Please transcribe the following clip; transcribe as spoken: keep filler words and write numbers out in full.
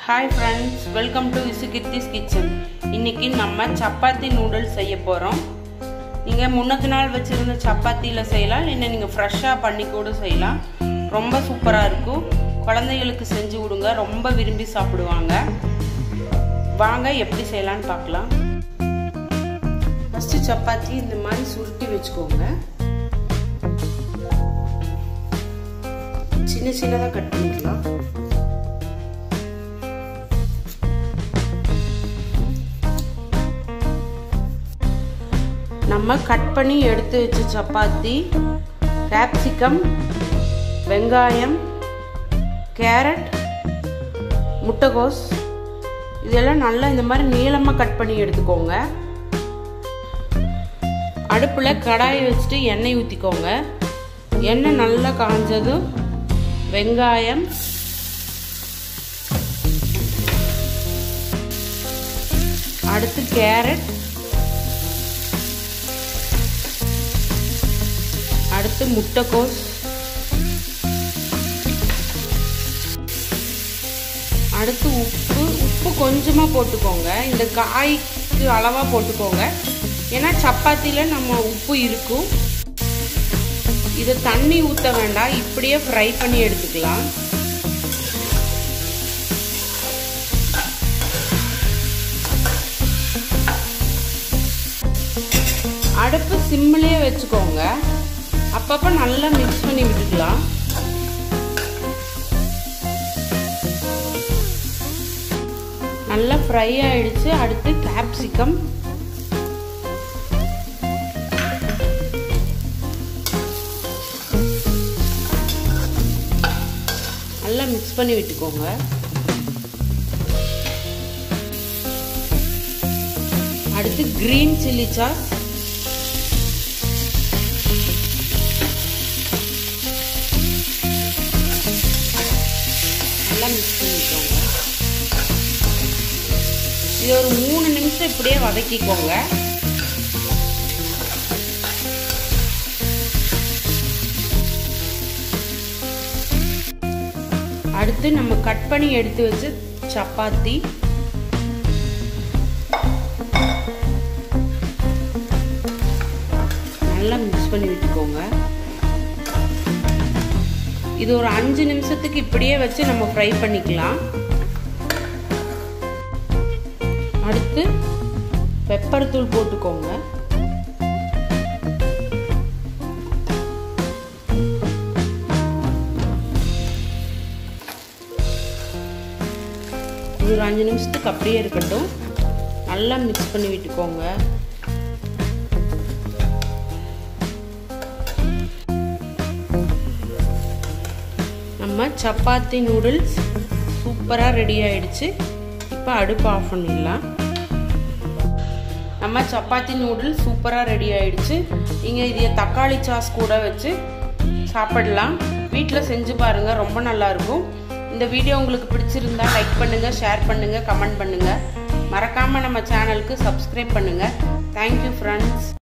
Hi friends, welcome to Isukirti's kitchen. இன்னைக்கு நம்ம chapati noodles செய்ய போறோம். நீங்க முன்னத்த நாள் வச்சிருந்த சப்பாத்தில செய்யலாம் இல்ல நீங்க ஃப்ரெஷா பண்ணி கூட செய்யலாம். ரொம்ப சூப்பரா இருக்கும். குழந்தைகளுக்கு செஞ்சு கொடுங்க, ரொம்ப விரும்பி சாப்பிடுவாங்க. வாங்க எப்படி செய்யலாம்னு பார்க்கலாம். ஃபர்ஸ்ட் சப்பாத்தி இந்த மாதிரி சுருட்டி வெச்சுக்கோங்க. சின்ன சின்னதா கட் பண்ணிக்கலாம். நம்ம கட் பண்ணி எடுத்து வச்ச சப்பாத்தி, கேப்சிகம், வெங்காயம், கேரட், முட்டைகோஸ் இதெல்லாம் நல்லா இந்த மாதிரி நீளமா கட் பண்ணி எடுத்துக்கோங்க. அடுப்புல கடாயை வச்சுட்டு எண்ணெய் ஊத்திக்கோங்க. எண்ணெய் நல்லா காஞ்சதும் வெங்காயம், அடுத்து கேரட், அடுத்து முட்டைகோஸ், அடுத்து உப்பு உப்பு கொஞ்சமா போட்டுக்கோங்க. இந்த காய்க்கு அளவா போட்டுக்கோங்க, ஏன்னா சப்பாத்தில நம்ம உப்பு இருக்கும். இதை தண்ணி ஊற்ற வேண்டாம், இப்படியே ஃப்ரை பண்ணி எடுத்துக்கலாம். அடுப்பு சிம்மிலே வச்சுக்கோங்க. அப்பப்ப நல்லா மிக்ஸ் பண்ணி விட்டுக்கலாம். நல்லா ஃப்ரை ஆயிடுச்சு. அடுத்து கேப்சிகம், நல்லா மிக்ஸ் பண்ணி விட்டுக்கோங்க. அடுத்து கிரீன் சில்லி சாஸ், நல்லா மிக்ஸ் பண்ணிக்கோங்க. இது ஒரு மூணு நிமிஷம் இப்படியே வதக்கிக்கோங்க. அடுத்து நம்ம கட் பண்ணி எடுத்து வச்சு சப்பாத்தி, நல்லா மிக்ஸ் பண்ணி விட்டுக்கோங்க. இது ஒரு அஞ்சு நிமிஷத்துக்கு இப்படியே வச்சு நம்ம ஃப்ரை பண்ணிக்கலாம். அடுத்து பெப்பர் தூள் போட்டுக்கோங்க. ஒரு அஞ்சு நிமிஷத்துக்கு அப்படியே இருக்கட்டும். நல்லா மிக்ஸ் பண்ணி விட்டுக்கோங்க. நம்ம சப்பாத்தி நூடுல்ஸ் சூப்பராக ரெடி ஆயிடுச்சு. இப்போ அடுப்பு ஆஃப் பண்ணிடலாம். நம்ம சப்பாத்தி நூடுல்ஸ் சூப்பராக ரெடி ஆயிடுச்சு. நீங்கள் இதை தக்காளி சாஸ் கூட வச்சு சாப்பிடலாம். வீட்டில் செஞ்சு பாருங்கள், ரொம்ப நல்லாயிருக்கும். இந்த வீடியோ உங்களுக்கு பிடிச்சிருந்தா லைக் பண்ணுங்கள், ஷேர் பண்ணுங்கள், கமெண்ட் பண்ணுங்கள். மறக்காமல் நம்ம சேனலுக்கு சப்ஸ்கிரைப் பண்ணுங்கள். Thank you friends.